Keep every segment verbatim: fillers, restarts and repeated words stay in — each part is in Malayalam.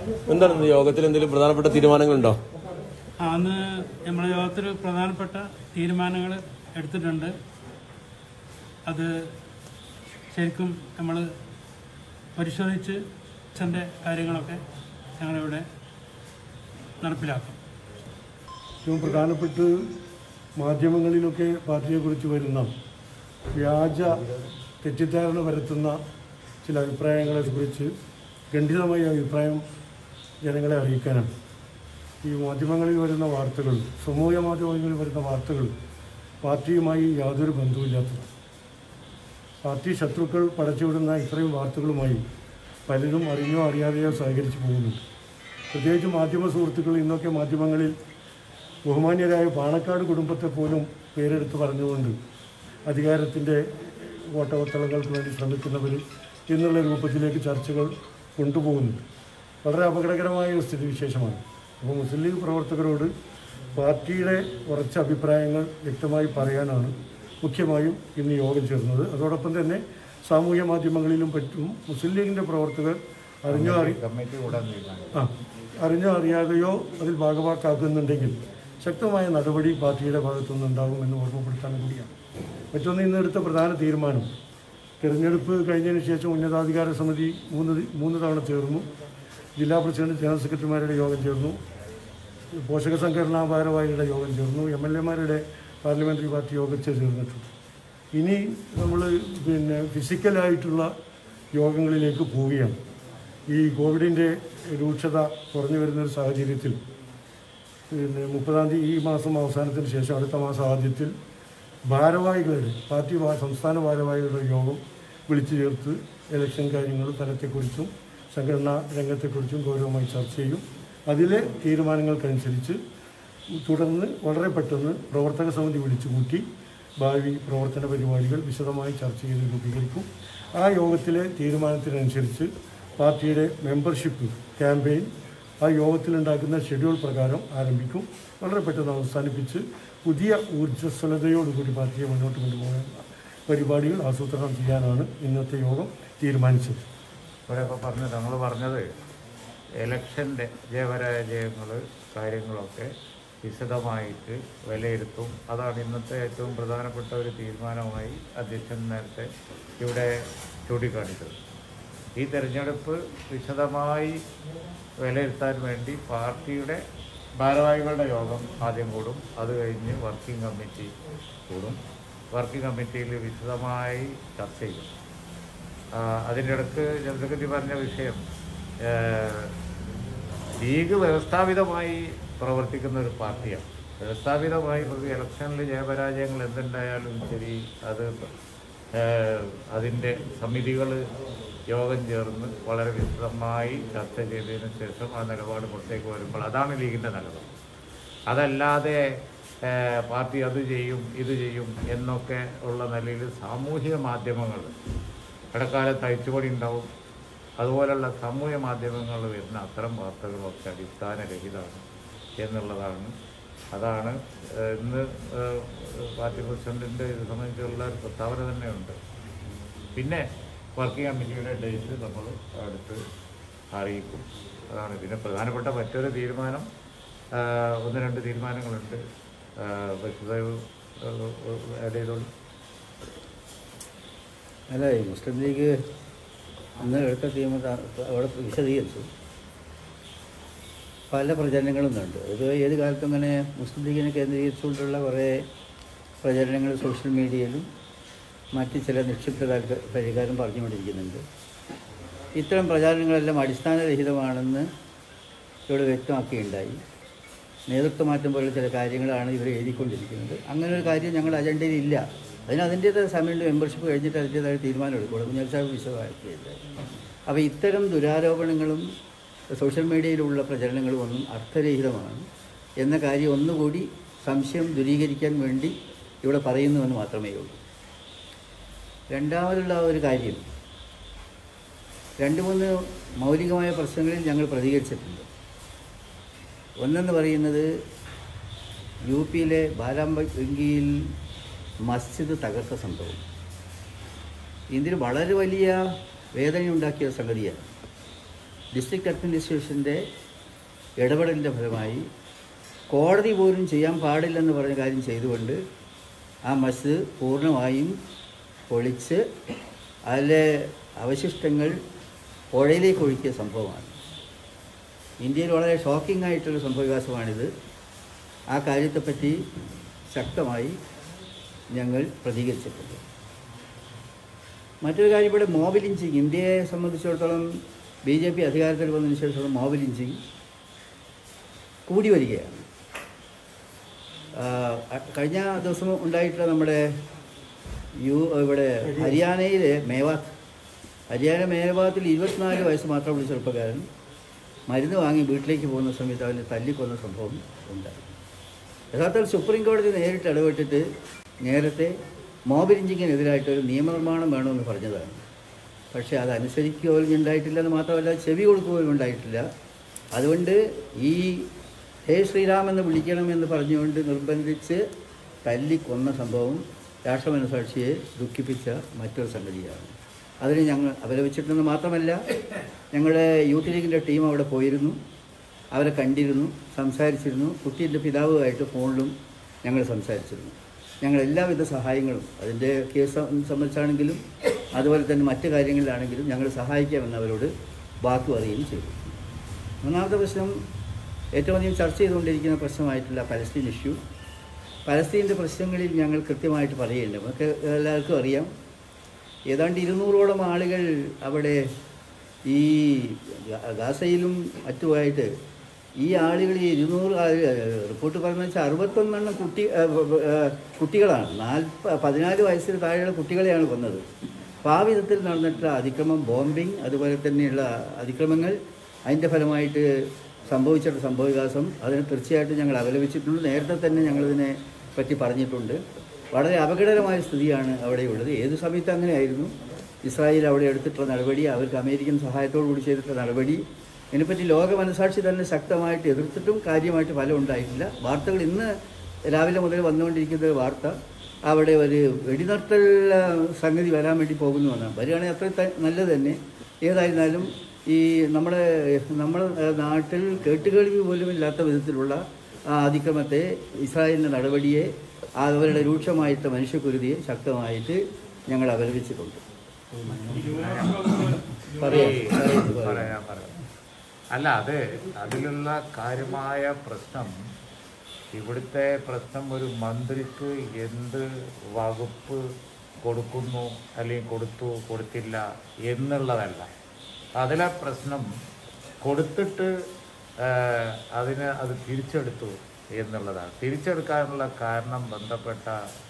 എന്താണ് യോഗത്തിൽ എന്തെങ്കിലും പ്രധാനപ്പെട്ട തീരുമാനങ്ങളുണ്ടോ? അന്ന് നമ്മുടെ യോഗത്തിൽ പ്രധാനപ്പെട്ട തീരുമാനങ്ങൾ എടുത്തിട്ടുണ്ട്. അത് ശരിക്കും നമ്മൾ പരിശോധിച്ച് അച്ഛൻ്റെ കാര്യങ്ങളൊക്കെ ഞങ്ങളിവിടെ നടപ്പിലാക്കും. ഏറ്റവും പ്രധാനപ്പെട്ട മാധ്യമങ്ങളിലൊക്കെ പാർട്ടിയെക്കുറിച്ച് വരുന്ന വ്യാജ തെറ്റിദ്ധാരണ വരുത്തുന്ന ചില അഭിപ്രായങ്ങളെക്കുറിച്ച് ഗണ്ഡിതമായ അഭിപ്രായം ജനങ്ങളെ അറിയിക്കാനാണ്. ഈ മാധ്യമങ്ങളിൽ വരുന്ന വാർത്തകൾ, സമൂഹ മാധ്യമങ്ങളിൽ വരുന്ന വാർത്തകൾ പാർട്ടിയുമായി യാതൊരു ബന്ധവുമില്ലാത്തതാണ്. പാർട്ടി ശത്രുക്കൾ പടച്ചുവിടുന്ന ഇത്രയും വാർത്തകളുമായി പലരും അറിഞ്ഞോ അറിയാതെയോ സഹകരിച്ചു പോകുന്നുണ്ട്. പ്രത്യേകിച്ച് മാധ്യമ സുഹൃത്തുക്കൾ ഇന്നൊക്കെ മാധ്യമങ്ങളിൽ ബഹുമാന്യരായ പാണക്കാട് കുടുംബത്തെ പോലും പേരെടുത്ത് പറഞ്ഞുകൊണ്ട് അധികാരത്തിൻ്റെ വോട്ടവത്തളങ്ങൾക്ക് വേണ്ടി ശ്രമിക്കുന്നവർ എന്നുള്ള രൂപത്തിലേക്ക് ചർച്ചകൾ കൊണ്ടുപോകുന്നുണ്ട്. വളരെ അപകടകരമായ ഒരു സ്ഥിതിവിശേഷമാണ്. അപ്പോൾ മുസ്ലിം ലീഗ് പ്രവർത്തകരോട് പാർട്ടിയുടെ കുറച്ച് അഭിപ്രായങ്ങൾ വ്യക്തമായി പറയാനാണ് മുഖ്യമായും ഇന്ന് യോഗം ചേർന്നത്. അതോടൊപ്പം തന്നെ സാമൂഹ്യ മാധ്യമങ്ങളിലും പറ്റും മുസ്ലിം ലീഗിൻ്റെ പ്രവർത്തകർ അറിഞ്ഞോ അറി ആ അറിഞ്ഞോ അറിയാതെയോ അതിൽ ഭാഗവാക്കാക്കുന്നുണ്ടെങ്കിൽ ശക്തമായ നടപടി പാർട്ടിയുടെ ഭാഗത്തുനിന്നുണ്ടാകുമെന്ന് ഓർമ്മപ്പെടുത്താൻ കൂടിയാണ്. മറ്റൊന്ന് ഇന്ന് എടുത്ത പ്രധാന തീരുമാനം, തിരഞ്ഞെടുപ്പ് കഴിഞ്ഞതിന് ശേഷം ഉന്നതാധികാര സമിതി മൂന്ന് മൂന്ന് തവണ ചേർന്നു. ജില്ലാ പ്രസിഡന്റ്, ജനറൽ സെക്രട്ടറിമാരുടെ യോഗം ചേർന്നു. പോഷക സംഘടനാ ഭാരവാഹികളുടെ യോഗം ചേർന്നു. എം എൽ എമാരുടെ പാർലമെൻ്ററി പാർട്ടി യോഗം ചേർന്നിട്ടുണ്ട്. ഇനി നമ്മൾ പിന്നെ ഫിസിക്കലായിട്ടുള്ള യോഗങ്ങളിലേക്ക് പോവുകയാണ്. ഈ കോവിഡിൻ്റെ രൂക്ഷത കുറഞ്ഞു വരുന്നൊരു സാഹചര്യത്തിൽ പിന്നെ മുപ്പതാം തീയതി ഈ മാസം അവസാനത്തിന് ശേഷം അടുത്ത മാസം ആദ്യത്തിൽ ഭാരവാഹികളുടെ പാർട്ടി സംസ്ഥാന ഭാരവാഹികളുടെ യോഗം വിളിച്ചു ചേർത്ത് ഇലക്ഷൻ കാര്യങ്ങളും തലത്തെക്കുറിച്ചും സംഘടനാ രംഗത്തെക്കുറിച്ചും ഗൗരവമായി ചർച്ച ചെയ്യും. അതിലെ തീരുമാനങ്ങൾക്കനുസരിച്ച് തുടർന്ന് വളരെ പെട്ടെന്ന് പ്രവർത്തക സമിതി വിളിച്ചു കൂട്ടി ഭാവി പ്രവർത്തന പരിപാടികൾ വിശദമായി ചർച്ച ചെയ്ത് രൂപീകരിക്കും. ആ യോഗത്തിലെ തീരുമാനത്തിനനുസരിച്ച് പാർട്ടിയുടെ മെമ്പർഷിപ്പ് ക്യാമ്പയിൻ ആ യോഗത്തിലുണ്ടാക്കുന്ന ഷെഡ്യൂൾ പ്രകാരം ആരംഭിക്കും. വളരെ പെട്ടെന്ന് അവസാനിപ്പിച്ച് പുതിയ ഊർജ്ജസ്വലതയോടുകൂടി പാർട്ടിയെ മുന്നോട്ട് കൊണ്ടുപോകാനുള്ള പരിപാടികൾ ആസൂത്രണം ചെയ്യാനാണ് ഇന്നത്തെ യോഗം തീരുമാനിച്ചത്. ഇവിടെ ഇപ്പോൾ പറഞ്ഞത് ഞങ്ങൾ പറഞ്ഞത് ഇലക്ഷൻ്റെ ജയപരാജയങ്ങൾ കാര്യങ്ങളൊക്കെ വിശദമായിട്ട് വിലയിരുത്തും. അതാണ് ഇന്നത്തെ ഏറ്റവും പ്രധാനപ്പെട്ട ഒരു തീരുമാനമായി അധ്യക്ഷൻ നേരത്തെ ഇവിടെ ചൂണ്ടിക്കാണിച്ചത്. ഈ തെരഞ്ഞെടുപ്പ് വിശദമായി വിലയിരുത്താൻ വേണ്ടി പാർട്ടിയുടെ ഭാരവാഹികളുടെ യോഗം ആദ്യം കൂടും. അത് കഴിഞ്ഞ് വർക്കിംഗ് കമ്മിറ്റി കൂടും. വർക്കിംഗ് കമ്മിറ്റിയിൽ വിശദമായി ചർച്ച ചെയ്യും. അതിൻ്റെ ഇടയ്ക്ക് ജനറൽ സെക്രട്ടറി പറഞ്ഞ വിഷയം, ലീഗ് വ്യവസ്ഥാപിതമായി പ്രവർത്തിക്കുന്ന ഒരു പാർട്ടിയാണ്. വ്യവസ്ഥാപിതമായി ഇലക്ഷനിൽ ജയപരാജയങ്ങൾ എന്തുണ്ടായാലും ശരി, അത് അതിൻ്റെ സമിതികൾ യോഗം ചേർന്ന് വളരെ വിശദമായി ചർച്ച ചെയ്തതിന് ശേഷം ആ നിലപാട് പുറത്തേക്ക് വരുമ്പോൾ അതാണ് ലീഗിൻ്റെ നിലപാട്. അതല്ലാതെ പാർട്ടി അത് ചെയ്യും ഇത് ചെയ്യും എന്നൊക്കെ ഉള്ള നിലയിൽ സാമൂഹിക മാധ്യമങ്ങൾ ഇടക്കാലത്ത് അഴിച്ചുപണി ഉണ്ടാവും. അതുപോലുള്ള സാമൂഹ്യ മാധ്യമങ്ങൾ വരുന്ന അത്തരം വാർത്തകളൊക്കെ അടിസ്ഥാനരഹിതമാണ് എന്നുള്ളതാണ്. അതാണ് ഇന്ന് പാർട്ടി പ്രസിഡന്റിൻ്റെ ഇത് സംബന്ധിച്ചുള്ള ഒരു പ്രസ്താവന തന്നെയുണ്ട്. പിന്നെ വർക്കിംഗ് കമ്മിറ്റിയുടെ ഡേറ്റ് നമ്മൾ അടുത്ത് അറിയിക്കും. അതാണ് പിന്നെ പ്രധാനപ്പെട്ട മറ്റൊരു തീരുമാനം, ഒന്ന് രണ്ട് തീരുമാനങ്ങളുണ്ട്. ബഷീർ ആഡ് ചെയ്തോളൂ. അല്ല, ഈ മുസ്ലിം ലീഗ് അന്ന് എടുത്ത തീരുമാനം അവിടെ വിശദീകരിച്ചു. പല പ്രചരണങ്ങളും ഉണ്ട്. ഇത് ഏത് കാലത്തും അങ്ങനെ മുസ്ലിം ലീഗിനെ കേന്ദ്രീകരിച്ചുകൊണ്ടുള്ള കുറേ പ്രചരണങ്ങൾ സോഷ്യൽ മീഡിയയിലും മറ്റ് ചില നിക്ഷിപ്ത താൽപര്യക്കാരും പറഞ്ഞുകൊണ്ടിരിക്കുന്നുണ്ട്. ഇത്തരം പ്രചാരണങ്ങളെല്ലാം അടിസ്ഥാനരഹിതമാണെന്ന് ഇവിടെ വ്യക്തമാക്കുകയുണ്ടായി. നേതൃത്വ മാറ്റം പോലുള്ള ചില കാര്യങ്ങളാണ് ഇവർ എഴുതിക്കൊണ്ടിരിക്കുന്നത്. അങ്ങനെ ഒരു കാര്യം ഞങ്ങളുടെ അജണ്ടയിൽ ഇല്ല. അതിന് അതിൻ്റേതായ സമയത്ത് മെമ്പർഷിപ്പ് കഴിഞ്ഞിട്ട് അതിൻ്റേതായ തീരുമാനം എടുക്കുള്ളൂ. കുഞ്ഞാൽ സാഹിബ് വിശദമാക്കിയത്. അപ്പോൾ ഇത്തരം ദുരാരോപണങ്ങളും സോഷ്യൽ മീഡിയയിലുള്ള പ്രചരണങ്ങളും ഒന്നും അർത്ഥരഹിതമാണ് എന്ന കാര്യം ഒന്നുകൂടി സംശയം ദൂരീകരിക്കാൻ വേണ്ടി ഇവിടെ പറയുന്നുവെന്ന് മാത്രമേ ഉള്ളൂ. രണ്ടാമതുള്ള ഒരു കാര്യം, രണ്ട് മൂന്ന് മൗലികമായ പ്രശ്നങ്ങളിൽ ഞങ്ങൾ പ്രതികരിച്ചിട്ടുണ്ട്. ഒന്നെന്ന് പറയുന്നത് യു പിയിലെ ബാരാബങ്കിയിൽ മസ്ജിദ് തകർത്ത സംഭവം. ഇതിന് വളരെ വലിയ വേദനയുണ്ടാക്കിയ സംഗതിയാണ്. ഡിസ്ട്രിക്ട് അഡ്മിനിസ്ട്രേഷൻ്റെ ഇടപെടലിൻ്റെ ഫലമായി കോടതി പോലും ചെയ്യാൻ പാടില്ലെന്ന് പറഞ്ഞ കാര്യം ചെയ്തുകൊണ്ട് ആ മസ്ജിദ് പൂർണ്ണമായും പൊളിച്ച് അതിലെ അവശിഷ്ടങ്ങൾ പുഴയിലേക്ക് ഒഴുക്കിയ സംഭവമാണ്. ഇന്ത്യയിൽ വളരെ ഷോക്കിംഗ് ആയിട്ടുള്ള സംഭവവികാസമാണിത്. ആ കാര്യത്തെപ്പറ്റി ശക്തമായി ഞങ്ങൾ പ്രതികരിച്ചിട്ടുണ്ട്. മറ്റൊരു കാര്യം, ഇവിടെ മോബ് ലിഞ്ചിങ് ഇന്ത്യയെ സംബന്ധിച്ചിടത്തോളം ബി ജെ പി അധികാരത്തിൽ വന്നതിന് ശേഷമുള്ള മോബ് ലിഞ്ചിങ് കൂടി വരികയാണ്. കഴിഞ്ഞ ദിവസം ഉണ്ടായിട്ടുള്ള നമ്മുടെ യു ഇവിടെ ഹരിയാനയിലെ മേവാത്ത് ഹരിയാന മേവാത്തിൽ ഇരുപത്തിനാല് വയസ്സ് മാത്രമുള്ള ചെറുപ്പക്കാരൻ മരുന്ന് വാങ്ങി വീട്ടിലേക്ക് പോകുന്ന സമയത്ത് അവനെ തല്ലിക്കൊന്ന സംഭവം ഉണ്ടായി. യഥാർത്ഥത്തിൽ സുപ്രീം കോടതി നേരിട്ട് ഇടപെട്ടിട്ട് നേരത്തെ മോബ് ലിഞ്ചിങ്ങിനെതിരായിട്ട് ഒരു നിയമനിർമ്മാണം വേണമെന്ന് പറഞ്ഞതാണ്. പക്ഷേ അതനുസരിക്കുക പോലും ഉണ്ടായിട്ടില്ല എന്ന് മാത്രമല്ല ചെവി കൊടുക്കുക പോലും ഉണ്ടായിട്ടില്ല. അതുകൊണ്ട് ഈ ഹേ ശ്രീരാമെന്ന് വിളിക്കണമെന്ന് പറഞ്ഞുകൊണ്ട് നിർബന്ധിച്ച് തല്ലിക്കൊന്ന സംഭവം രാഷ്ട്രമനസാക്ഷിയെ ദുഃഖിപ്പിച്ച മറ്റൊരു സംഗതിയാണ്. അതിന് ഞങ്ങൾ അപലപിച്ചിട്ടെന്ന് മാത്രമല്ല, ഞങ്ങളുടെ യൂത്ത് ലീഗിൻ്റെ ടീം അവിടെ പോയിരുന്നു, അവരെ കണ്ടിരുന്നു, സംസാരിച്ചിരുന്നു. കുട്ടീൻ്റെ പിതാവുമായിട്ട് ഫോണിലും ഞങ്ങൾ സംസാരിച്ചിരുന്നു. ഞങ്ങൾ എല്ലാവിധ സഹായങ്ങളും അതിൻ്റെ കേസ് സംബന്ധിച്ചാണെങ്കിലും അതുപോലെ തന്നെ മറ്റു കാര്യങ്ങളിലാണെങ്കിലും ഞങ്ങൾ സഹായിക്കാമെന്ന് അവരോട് വാക്ക് പറയുകയും ചെയ്തു. മൂന്നാമത്തെ പ്രശ്നം, ഏറ്റവും അധികം ചർച്ച ചെയ്തുകൊണ്ടിരിക്കുന്ന പ്രശ്നമായിട്ടുള്ള പലസ്തീൻ ഇഷ്യൂ. പലസ്തീൻ്റെ പ്രശ്നങ്ങളിൽ ഞങ്ങൾ കൃത്യമായിട്ട് പറയുന്നുണ്ട്. നമുക്ക് എല്ലാവർക്കും അറിയാം, ഏതാണ്ട് ഇരുന്നൂറോളം ആളുകൾ അവിടെ ഈ ഗാസയിലും മറ്റുമായിട്ട് ഈ ആളുകൾ ഈ ഇരുന്നൂറ് റിപ്പോർട്ട് പറയുന്നത് വെച്ചാൽ അറുപത്തൊന്നെണ്ണം കുട്ടി കുട്ടികളാണ് നാൽപ്പ പതിനാല് വയസ്സിന് താഴെയുള്ള കുട്ടികളെയാണ് കൊന്നത്. അപ്പോൾ ആ വിധത്തിൽ നടന്നിട്ടുള്ള അതിക്രമം, ബോംബിങ്, അതുപോലെ തന്നെയുള്ള അതിക്രമങ്ങൾ, അതിൻ്റെ ഫലമായിട്ട് സംഭവിച്ചിട്ടുള്ള സംഭവവികാസം അതിന് തീർച്ചയായിട്ടും ഞങ്ങൾ അപലപിച്ചിട്ടുണ്ട്. നേരത്തെ തന്നെ ഞങ്ങളിതിനെ പറ്റി പറഞ്ഞിട്ടുണ്ട്. വളരെ അപകടകരമായ സ്ഥിതിയാണ് അവിടെയുള്ളത്. ഏത് സമയത്ത് അങ്ങനെയായിരുന്നു. ഇസ്രായേൽ അവിടെ എടുത്തിട്ടുള്ള നടപടി, അവർക്ക് അമേരിക്കൻ സഹായത്തോടു കൂടി ചെയ്തിട്ടുള്ള നടപടി, ഇതിനെപ്പറ്റി ലോക മനസാക്ഷി തന്നെ ശക്തമായിട്ട് എതിർത്തിട്ടും കാര്യമായിട്ട് ഫലം ഉണ്ടായിട്ടില്ല. വാർത്തകൾ ഇന്ന് രാവിലെ മുതൽ വന്നുകൊണ്ടിരിക്കുന്ന വാർത്ത അവിടെ ഒരു വെടിനിർത്തൽ സംഗതി വരാൻ വേണ്ടി പോകുന്നു എന്നാണ്. വരികയാണെങ്കിൽ അത്ര നല്ലത് തന്നെ. ഏതായിരുന്നാലും ഈ നമ്മുടെ നമ്മുടെ നാട്ടിൽ കേട്ടുകേൾവി പോലും ഇല്ലാത്ത വിധത്തിലുള്ള ആ അതിക്രമത്തെ, ഇസ്രായേലിൻ്റെ നടപടിയെ, അവരുടെ രൂക്ഷമായിട്ട് മനുഷ്യക്കുരുതിയെ ശക്തമായിട്ട് ഞങ്ങൾ അപലപിച്ചിട്ടുണ്ട്. പറയാം അല്ല, അത് അതിലുള്ള കാര്യമായ പ്രശ്നം, ഇവിടുത്തെ പ്രശ്നം ഒരു മന്ത്രിക്ക് എന്ത് വകുപ്പ് കൊടുക്കുന്നു അല്ലെങ്കിൽ കൊടുത്തു കൊടുത്തില്ല എന്നുള്ളതല്ല. അതിലെ പ്രശ്നം കൊടുത്തിട്ട് അതിന് അത് തിരിച്ചെടുത്തു എന്നുള്ളതാണ്. തിരിച്ചെടുക്കാനുള്ള കാരണം ബന്ധപ്പെട്ട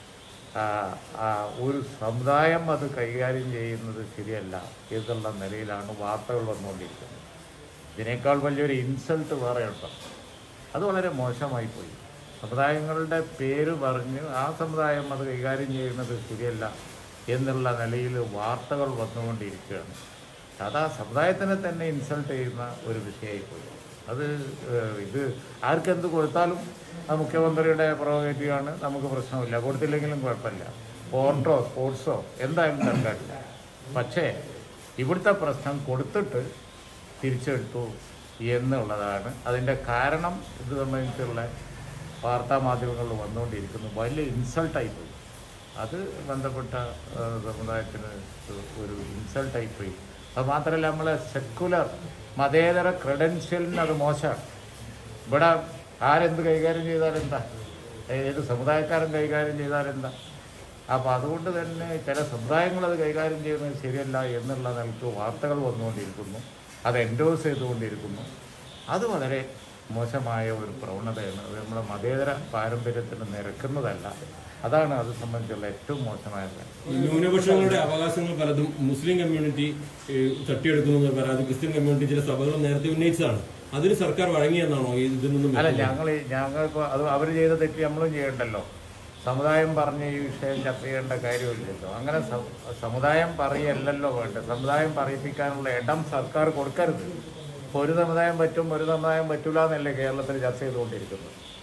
ഒരു സമുദായം അത് കൈകാര്യം ചെയ്യുന്നത് ശരിയല്ല എന്നുള്ള നിലയിലാണ് വാർത്തകൾ വന്നുകൊണ്ടിരിക്കുന്നത്. ഇതിനേക്കാൾ വലിയൊരു ഇൻസൾട്ട് വേറെ ഉണ്ടോ? അത് വളരെ മോശമായിപ്പോയി. സമുദായങ്ങളുടെ പേര് പറഞ്ഞ് ആ സമുദായം അത് കൈകാര്യം ചെയ്യുന്നത് ശരിയല്ല എന്നുള്ള നിലയിൽ വാർത്തകൾ വന്നുകൊണ്ടിരിക്കുകയാണ്. അത് ആ സമുദായത്തിനെ തന്നെ ഇൻസൾട്ട് ചെയ്യുന്ന ഒരു വിഷയമായിപ്പോയി. അത് ഇത് ആർക്കെന്ത് കൊടുത്താലും അത് മുഖ്യമന്ത്രിയുടെ പ്രൊറോഗേറ്റീവാണ്, നമുക്ക് പ്രശ്നമില്ല. കൊടുത്തില്ലെങ്കിലും കുഴപ്പമില്ല. സ്പോർട്ടോ സ്പോർട്സോ എന്തായാലും തർക്കമില്ല. പക്ഷേ ഇവിടുത്തെ പ്രശ്നം കൊടുത്തിട്ട് തിരിച്ചെടുത്തു എന്നുള്ളതാണ് അതിൻ്റെ കാരണം. ഇത് സംബന്ധിച്ചുള്ള വാർത്താ മാധ്യമങ്ങളിൽ വന്നുകൊണ്ടിരിക്കുന്നു. വലിയ ഇൻസൾട്ടായിപ്പോയി. അത് ബന്ധപ്പെട്ട സമുദായത്തിന് ഒരു ഇൻസൾട്ടായിപ്പോയി. അത് മാത്രമല്ല, നമ്മളെ സെക്കുലർ മതേതര ക്രെഡൻഷ്യലിന് അത് മോശമാണ്. ഇവിടെ ആരെന്ത് കൈകാര്യം ചെയ്താലെന്താ, ഏത് സമുദായക്കാരൻ കൈകാര്യം ചെയ്താലെന്താ. അപ്പോൾ അതുകൊണ്ട് തന്നെ ചില സമുദായങ്ങളത് കൈകാര്യം ചെയ്യുന്നത് ശരിയല്ല എന്നുള്ള നിലക്ക് വാർത്തകൾ വന്നുകൊണ്ടിരിക്കുന്നു. അത് എൻഡോഴ്സ് ചെയ്തുകൊണ്ടിരിക്കുന്നു. അത് വളരെ മോശമായ ഒരു പ്രവണതയാണ്. അത് നമ്മുടെ മതേതര പാരമ്പര്യത്തിന് നിരക്കുന്നതല്ല. അതാണ് അത് സംബന്ധിച്ചുള്ള ഏറ്റവും മോശമായ കാര്യം. ന്യൂനപക്ഷങ്ങളുടെ അവകാശങ്ങൾ പലതും മുസ്ലിം കമ്മ്യൂണിറ്റി തട്ടിയെടുക്കുന്നു പരാതി ക്രിസ്ത്യൻ കമ്മ്യൂണിറ്റി ചില സഭകൾ നേരത്തെ ഉന്നയിച്ചതാണ്. അതിന് സർക്കാർ വഴങ്ങിയെന്നാണോ ഇതിൽ നിന്നും? അല്ല, ഞങ്ങൾ ഞങ്ങൾക്ക് അത് അവർ ചെയ്ത തെറ്റ് നമ്മളും ചെയ്യണ്ടല്ലോ. സമുദായം പറഞ്ഞ് ഈ വിഷയം ചർച്ച ചെയ്യേണ്ട കാര്യമില്ലല്ലോ. അങ്ങനെ സമുദായം പറയല്ലല്ലോ വേണ്ടത്. സമുദായം പറയിപ്പിക്കാനുള്ള ഇടം സർക്കാർ കൊടുക്കരുത്. ഇപ്പോൾ ഒരു സമുദായം പറ്റും, ഒരു സമുദായം പറ്റൂല എന്നല്ലേ കേരളത്തിൽ ചർച്ച ചെയ്തുകൊണ്ടിരിക്കുന്നത്.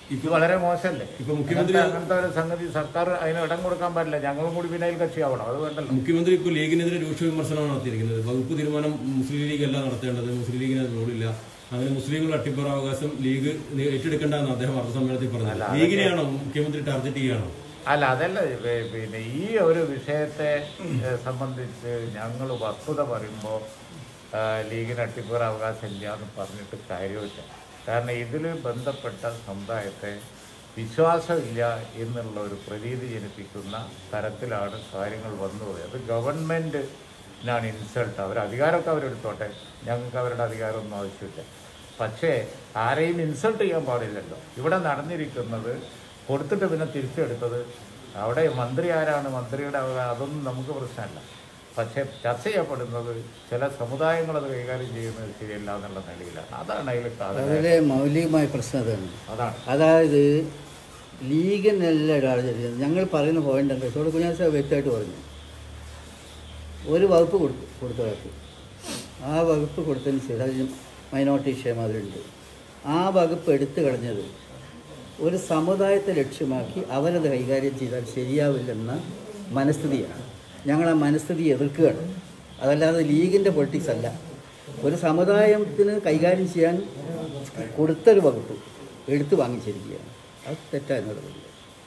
ഇത് വളരെ മോശമല്ലേ? ഇപ്പൊ മുഖ്യമന്ത്രി അങ്ങനത്തെ ഒരു സംഗതി സർക്കാർ അതിന് ഇടം കൊടുക്കാൻ പാടില്ല. ഞങ്ങളും കൂടി പിന്നെ അതിൽ കക്ഷിയാവണം. അത് വേണ്ടല്ലോ. മുഖ്യമന്ത്രി ഇപ്പോൾ ലീഗിനെതിരെ രൂക്ഷ വിമർശനമാണ് നടത്തിയിരിക്കുന്നത്. വകുപ്പ് തീരുമാനം മുസ്ലിം ലീഗ് അല്ല നടത്തേണ്ടത്, മുസ്ലിം ലീഗിന് അത് റോളില്ല, അങ്ങനെ മുസ്ലിങ്ങളുടെ അട്ടിപ്പറാവകാശം ലീഗ് ഏറ്റെടുക്കേണ്ടെന്ന് അദ്ദേഹം വാർത്താസമ്മേളനത്തിൽ പറഞ്ഞത്. ലീഗിനെയാണോ മുഖ്യമന്ത്രി ടാർഗറ്റ് ചെയ്യുകയാണോ? അല്ല, അതല്ല. പിന്നെ ഈ ഒരു വിഷയത്തെ സംബന്ധിച്ച് ഞങ്ങൾ വസ്തുത പറയുമ്പോൾ ലീഗിന് അട്ടിപ്പറ അവകാശം ഇല്ല എന്ന് പറഞ്ഞിട്ട് കാര്യമില്ല. കാരണം ഇതിൽ ബന്ധപ്പെട്ട സമുദായത്തെ വിശ്വാസമില്ല എന്നുള്ള ഒരു പ്രതീതി ജനിപ്പിക്കുന്ന തരത്തിലാണ് കാര്യങ്ങൾ വന്നത്. അത് ഗവൺമെൻറ്റിനാണ് ഇൻസൾട്ട്. അവർ അധികാരമൊക്കെ അവരെടുത്തോട്ടെ, ഞങ്ങൾക്ക് അവരുടെ അധികാരമൊന്നും ആവശ്യമില്ല. പക്ഷേ ആരെയും ഇൻസൾട്ട് ചെയ്യാൻ പാടില്ലല്ലോ. ഇവിടെ നടന്നിരിക്കുന്നത് കൊടുത്തിട്ട് പിന്നെ തിരിച്ചെടുത്തത്, അവിടെ മന്ത്രി ആരാണ്, മന്ത്രിയുടെ അതൊന്നും നമുക്ക് പ്രശ്നമല്ല. പക്ഷേ ചർച്ച ചെയ്യപ്പെടുന്നത് ചില സമുദായങ്ങൾ അത് കൈകാര്യം ചെയ്യുന്നത് ശരിയല്ല എന്നുള്ള നിലയിലാണ്. അതാണ് അതിൽ അതിലെ മൗലികമായ പ്രശ്നം അതാണ്. അതാണ് അതായത് ലീഗിനല്ല ഒരാൾ ചെയ്യുന്നത്. ഞങ്ങൾ പറയുന്ന പോയിന്റ് എന്താ വെച്ചാൽ കുഞ്ഞാൽ സാർ വ്യക്തമായിട്ട് പറഞ്ഞു, ഒരു വകുപ്പ് കൊടുത്തു കൊടുത്തവർക്ക് ആ വകുപ്പ് കൊടുത്തതിന് ശേഷം അതിന് മൈനോറിറ്റി ക്ഷേമം അതിലുണ്ട്. ആ വകുപ്പ് എടുത്തു കളഞ്ഞത് ഒരു സമുദായത്തെ ലക്ഷ്യമാക്കി അവരത് കൈകാര്യം ചെയ്താൽ ശരിയാവില്ലെന്ന മനസ്ഥിതിയാണ്. ഞങ്ങൾ ആ മനസ്ഥിതി എതിർക്കുകയാണ്. അതല്ലാതെ ലീഗിൻ്റെ പൊളിറ്റിക്സ് അല്ല. ഒരു സമുദായത്തിന് കൈകാര്യം ചെയ്യാൻ കൊടുത്തൊരു വകുപ്പ് എടുത്തു വാങ്ങിച്ചിരിക്കുകയാണ്. അത് തെറ്റായ നടപടി.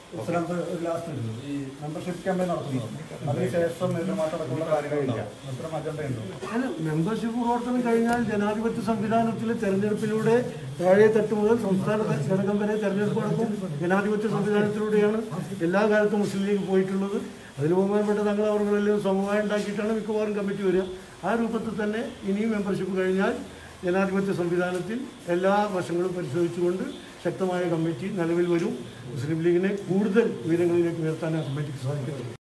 ഈ മെമ്പർഷിപ്പ് ക്യാമ്പയിൻ നടത്തുന്നു, അതിനുശേഷം പെരുമാറ്റമുള്ള കാര്യങ്ങളില്ല. അത്തരം അജണ്ടയുണ്ടോ? അല്ല, മെമ്പർഷിപ്പ് പ്രവർത്തനം കഴിഞ്ഞാൽ ജനാധിപത്യ സംവിധാനത്തിൽ തെരഞ്ഞെടുപ്പിലൂടെ താഴെ തട്ട് മുതൽ സംസ്ഥാന ഘടകം വരെ തെരഞ്ഞെടുപ്പ് നടക്കും. ജനാധിപത്യ സംവിധാനത്തിലൂടെയാണ് എല്ലാ കാലത്തും മുസ്ലിം ലീഗ് പോയിട്ടുള്ളത്. അതിൽ ബഹുമാനപ്പെട്ട തങ്ങൾ അവർക്കെല്ലാം സമവായം ഉണ്ടാക്കിയിട്ടാണ് മിക്കവാറും കമ്മിറ്റി വരിക. ആ രൂപത്തിൽ തന്നെ ഇനിയും മെമ്പർഷിപ്പ് കഴിഞ്ഞാൽ ജനാധിപത്യ സംവിധാനത്തിൽ എല്ലാ വശങ്ങളും പരിശോധിച്ചുകൊണ്ട് ശക്തമായ കമ്മിറ്റി നിലവിൽ വരും. മുസ്ലിം ലീഗിനെ കൂടുതൽ ഉയരങ്ങളിലേക്ക് ഉയർത്താൻ ആ കമ്മിറ്റിക്ക് സാധിക്കും.